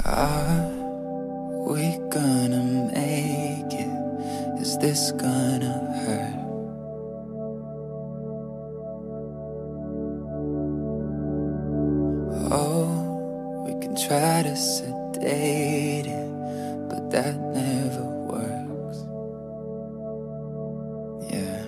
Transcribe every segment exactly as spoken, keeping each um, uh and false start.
Are we gonna make it? Is this gonna hurt? Oh, we can try to sedate it, but that never works. Yeah,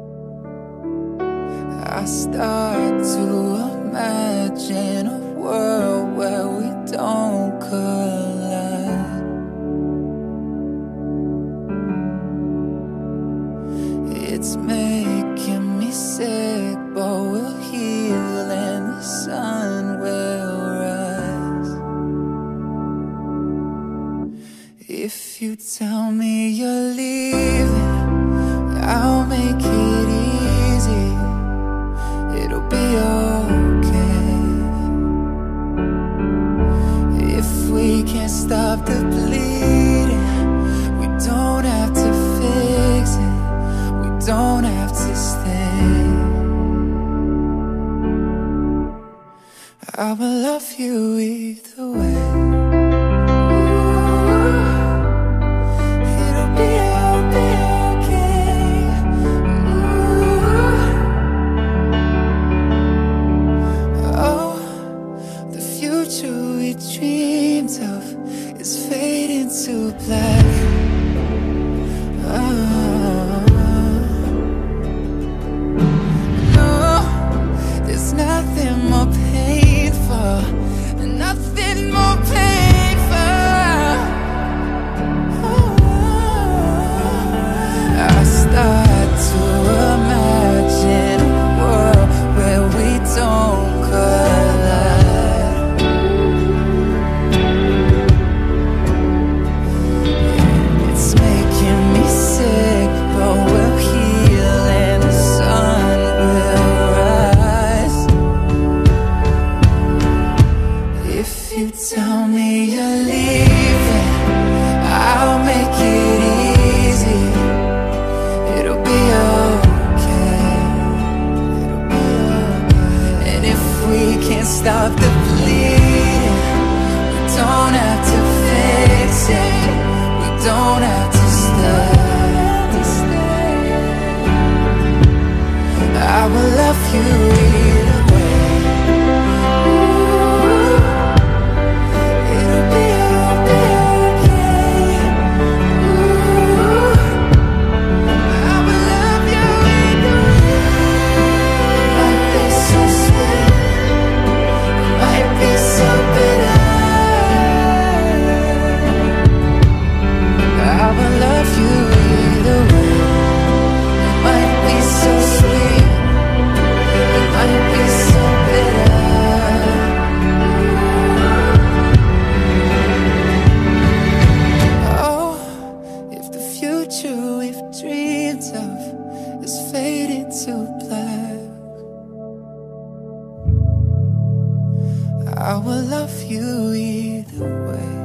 I start to imagine a world where we don't collide. It's making me sick, but we'll heal and the sun will rise. If you tell me you're leaving, I'll make it easy. It'll be okay. If we can't stop the bleeding, we don't have to fix it. We don't have to stay. I will love you either way. It'll be, it'll be okay. Oh, the future we dreamed of is fading to black. Oh, no, there's nothing more painful, nothing more painful. Oh, I start to imagine a world where we don't collide. It's making me sick, but we'll heal and the sun will rise. If you tell me you're leaving, I'll make it easy. It'll be okay. It'll be okay. And if we can't stop the bleeding, we don't have to fix it. We don't have to stay. I will love you either way. It'll be, it'll be okay. I will love you either way. Might be so sweet, might be so bitter. I will love you either way. It might be so sweet, it might be so bitter. Oh, if the future we've dreamed of is fading to black, I will love you either way.